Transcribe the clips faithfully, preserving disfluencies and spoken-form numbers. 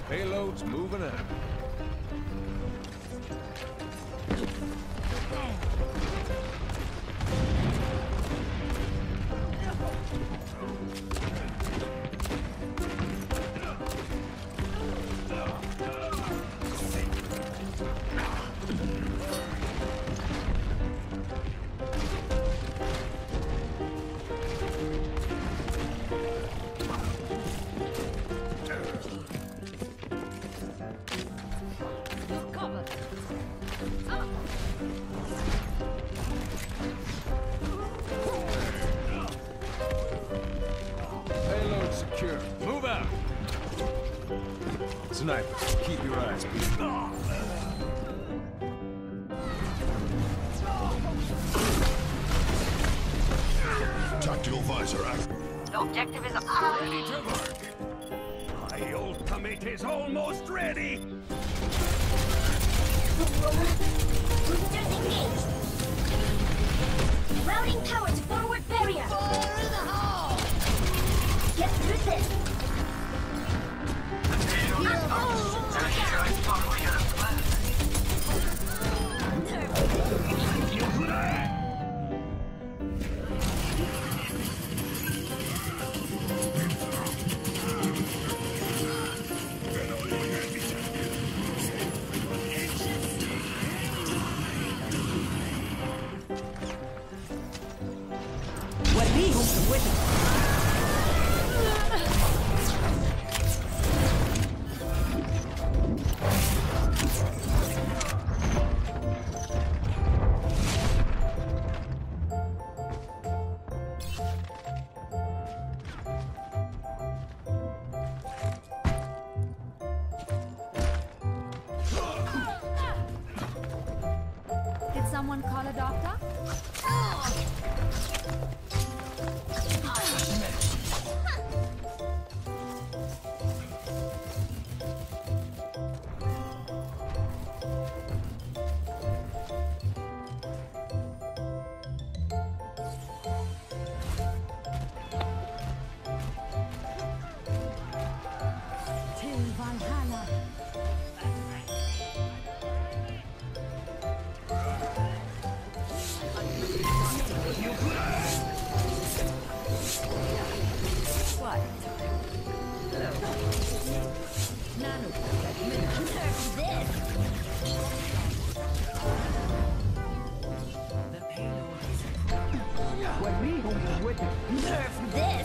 Payload's moving out. Payload secure. Move out. Snipers, keep your eyes peeled. Tactical visor active. The objective is Ready to work. My ultimate is almost ready. Boosters engaged. Routing power to forward barrier. Fire in the hole. Get through this. Did someone call a doctor? Till Valhalla. Nerf this.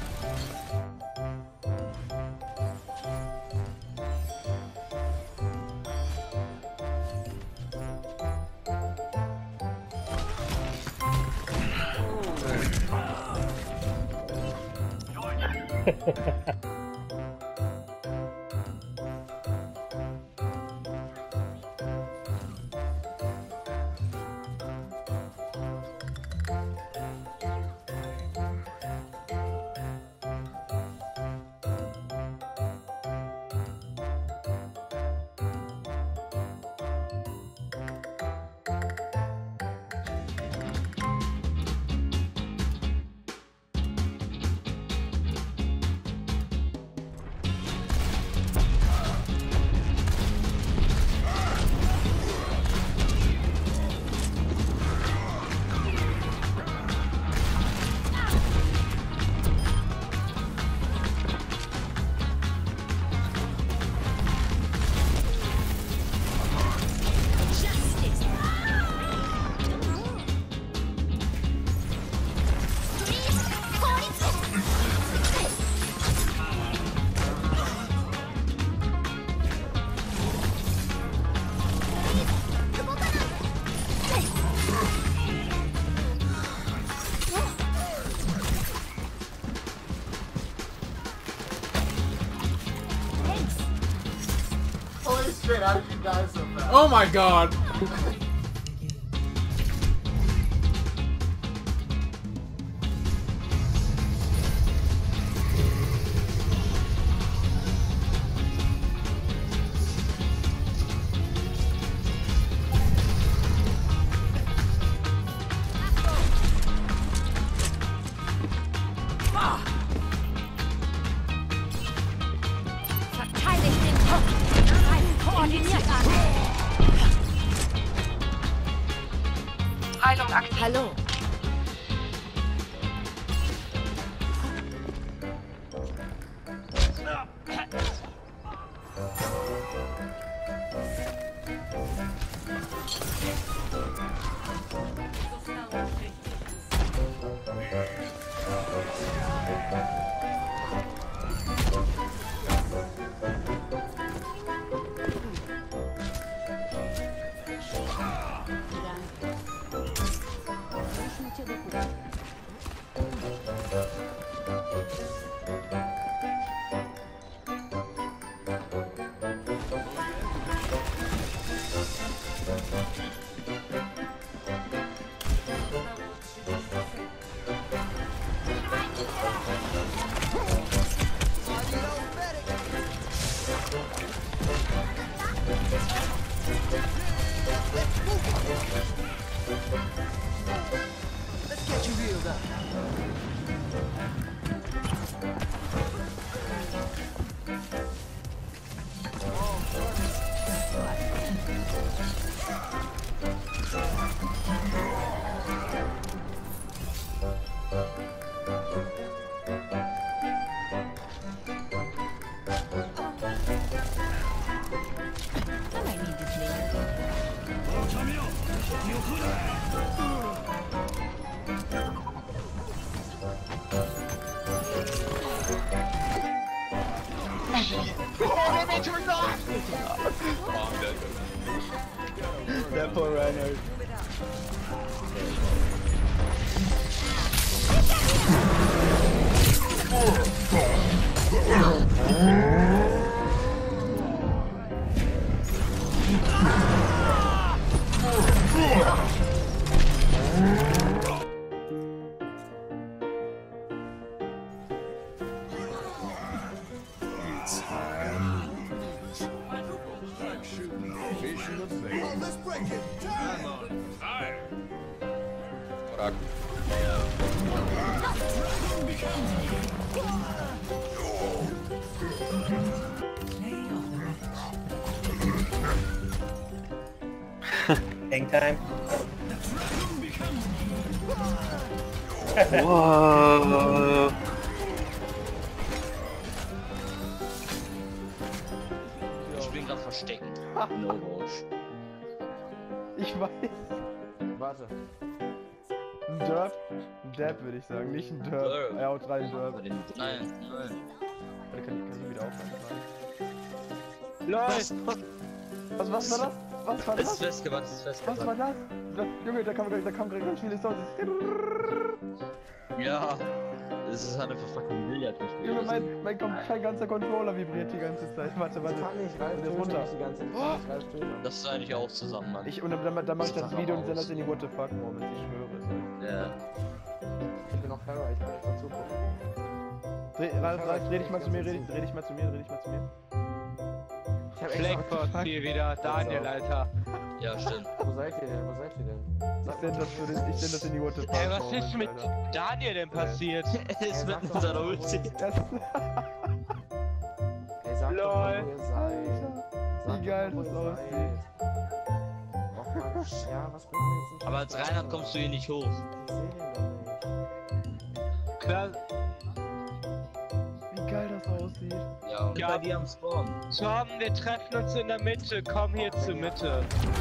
Holy shit, how did you die so fast? Oh my god! Verteidigt den Koordiniert an. Heilung aktiv. Hallo. Let's get you reeled up. Oh, they turned off! That poor Reinhardt. Let's break it. Time on fire. Hang time. Wow. Ich bin gerade versteckt. No Roche. Ich weiß. Warte. Ein Derp? Ein Dab würde ich sagen, nicht ein Derp. Derp. Er haut rein, Derp. Nein, nein. Warte, kann ich, kann ich wieder aufhören? LOL! Was, was war das? Was war Es ist das? festgemacht, es ist Was festgemacht. war das? Da, Junge, da kam, da kam gerade ganz viele Sounds. Ja. Es ist halt einfach fucking Billard gespielt. Junge, mein, mein, kom- mein ganzer Controller vibriert die ganze Zeit. Warte, warte. Kann nicht, Ralf Der ist tötet runter. mich die ganze Zeit. Ralf tötet mich. Das ist eigentlich auch zusammen, Mann. Ich, und dann, dann, dann mach ich Das das ist Video aber und sende das aus. in die What the fuck Moments, ich schwöre. Ja. Ich bin noch Terror, ich kann nicht mal zugucken. Dreh, Ralf, Ralf, dreh dich mal zu mir, dreh, dich- dreh dich mal zu mir, dreh dich mal zu mir. Ich hab extra Blackboard hier wieder, Daniel, Alter. Ja, stimmt. Wo seid ihr denn? Wo seid ihr denn? Ich send das, für den, ich send das in die What the fuck Ey, was Moments, ist mit Alter. Daniel denn passiert? Er ist sag mit doch seiner mal, wo Ulti. Das, Ey, sag doch mal, wo ihr seid. Alter, Sag wie doch geil mal, wo das ihr aussieht. seid. Och Mann, ja, was bringt mir jetzt nicht? Aber als Reinhard kommst du hier nicht hoch. Ich seh den doch nicht. Klar, Wie geil das aussieht. Ja, und Ja. bei dir am Spawn. Tom, wir treffen uns in der Mitte. Komm hier zur Mitte.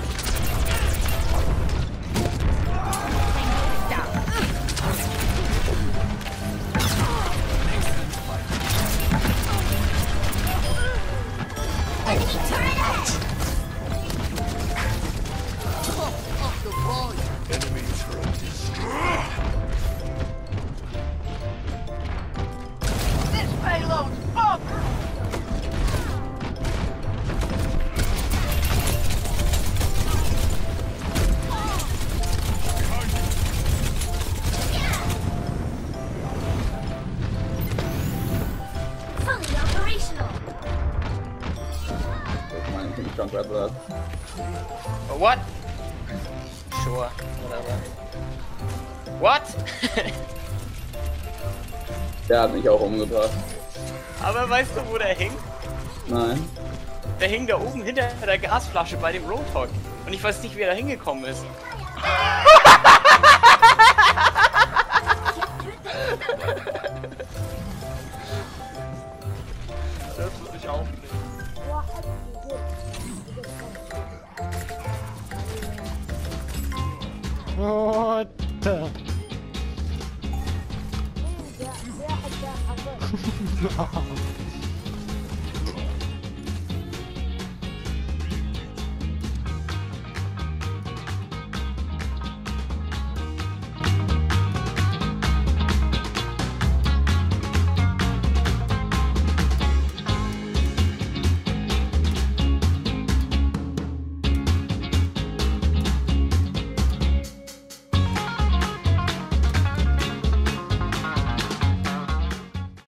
Fully operational. What? Sure, whatever. What? Der hat mich auch umgebracht. Aber weißt du, wo der hängt? Nein. Der hing da oben hinter der Gasflasche bei dem Roadhog. Und ich weiß nicht, wie er da hingekommen ist. Hörst du dich auf? What the? wer, wer hat der Hacke?